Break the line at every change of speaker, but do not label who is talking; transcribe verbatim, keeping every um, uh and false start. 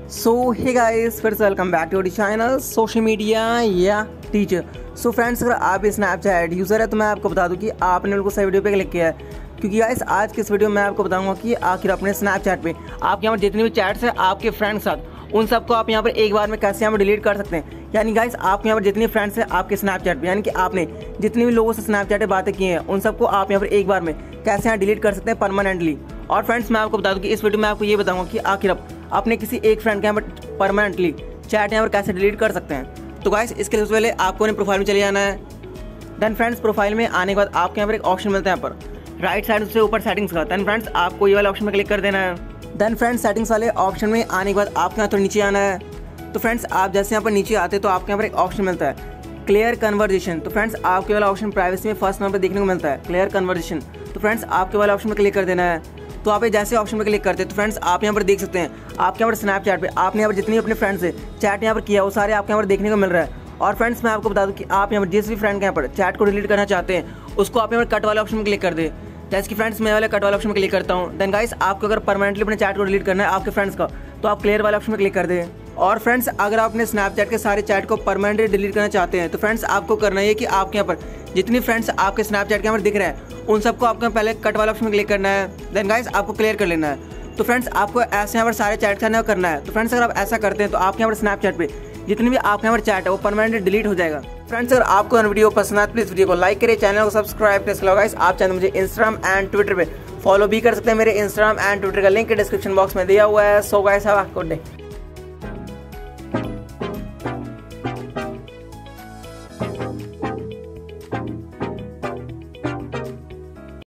सो हे guys, फिर से welcome back to channel social media या टीचर। सो फ्रेंड्स, अगर आप स्नैपचैट यूज़र है तो मैं आपको बता दूं कि आपने बिल्कुल सही वीडियो पे क्लिक किया है, क्योंकि गाइस आज के इस वीडियो में मैं आपको बताऊंगा कि आखिर अपने स्नैपचैट पे आपके यहाँ पर जितने भी चैट्स हैं आपके फ्रेंड्स के साथ, उन सबको आप यहाँ पर एक बार में कैसे यहाँ पर डिलीट कर सकते हैं। यानी गाइस आपके यहाँ पर जितने फ्रेंड्स हैं आपके स्नैपचैट पे, यानी कि आपने जितने भी लोगों से स्नैपचैट पे बातें की हैं, उन सबको आप यहाँ पर एक बार में कैसे यहाँ डिलीट कर सकते हैं परमानेंटली। और फ्रेंड्स, मैं आपको बता दूं कि इस वीडियो में आपको ये बताऊंगा कि आखिर आप अपने किसी एक फ्रेंड के यहाँ पर परमानेंटली चैट यहाँ पर कैसे डिलीट कर सकते हैं। तो गाइस, इसके लिए सबसे पहले आपको अपने प्रोफाइल में चले जाना है। देन फ्रेंड्स, प्रोफाइल में आने के बाद आपके यहाँ पर एक ऑप्शन मिलता है, यहाँ पर राइट साइड से ऊपर सेटिंग्स का। देन फ्रेंड्स, आपको ये वाला ऑप्शन में क्लिक कर देना है। देन फ्रेंड्स, सेटिंग्स वाले ऑप्शन में आने के बाद आपके यहाँ तो नीचे आना है। तो फ्रेंड्स, आप जैसे यहाँ पर नीचे आते तो आपके यहाँ पर एक ऑप्शन मिलता है क्लियर कन्वर्जेशन। तो फ्रेंड्स, आपके वाला ऑप्शन प्राइवेसी में फर्स्ट नंबर पर देखने को मिलता है क्लियर कन्वर्जेशन। तो फ्रेंड्स, आपके वाला ऑप्शन में क्लिक कर देना है। तो आप जैसे ऑप्शन पर क्लिक करते हैं तो फ्रेंड्स, आप यहाँ पर देख सकते हैं आपके यहाँ पर स्नैपचैट पे आपने यहाँ पर जितनी अपने फ्रेंड्स से चैट यहाँ पर किया वो सारे आपके यहाँ पर देखने को मिल रहा है। और फ्रेंड्स, मैं आपको बता दूं कि आप यहाँ पर जिस भी फ्रेंड के यहाँ पर चैट को डिलीट करना चाहते हैं उसको आप यहाँ पर कट वाले ऑप्शन में क्लिक कर दे। जैसे कि फ्रेंड्स, मैं वाले कट वाले ऑप्शन में क्लिक करता हूँ। देन गाइस, आपको अगर परमानेंटली अपने चैट को डिलीट करना है आपके फ्रेंड्स का, तो आप क्लियर वाले ऑप्शन में क्लिक कर दें। और फ्रेंड्स, अगर आप अपने स्नैपचैट के सारे चैट को परमानेंटली डिलीट करना चाहते हैं तो फ्रेंड्स, आपको करना है कि आपके यहाँ पर जितनी फ्रेंड्स आपके स्नैपचैट के यहाँ पर दिख रहे हैं उन सबको आपको पहले कट वाला ऑप्शन में क्लिक करना है। देन गाइस, आपको क्लियर कर लेना है। तो फ्रेंड्स, आपको ऐसे यहाँ पर सारे चैट का करना है। तो फ्रेंड्स, अगर आप ऐसा करते हैं तो आपके यहाँ पर स्नैपचैट पे जितनी भी आपके यहाँ पर चैट है वो परमानेंटली डिलीट हो जाएगा। फ्रेंड्स, अगर आपको वीडियो पसंद आए प्लीज वीडियो को लाइक करें, चैनल को सब्सक्राइब करें। गाइस, आप चैनल मुझे इंस्टाग्राम एंड ट्विटर पे फॉलो भी कर सकते हैं। मेरे इंस्टाग्राम एंड ट्विटर का लिंक डिस्क्रिप्शन बॉक्स में दिया हुआ है। So guys, have a good day.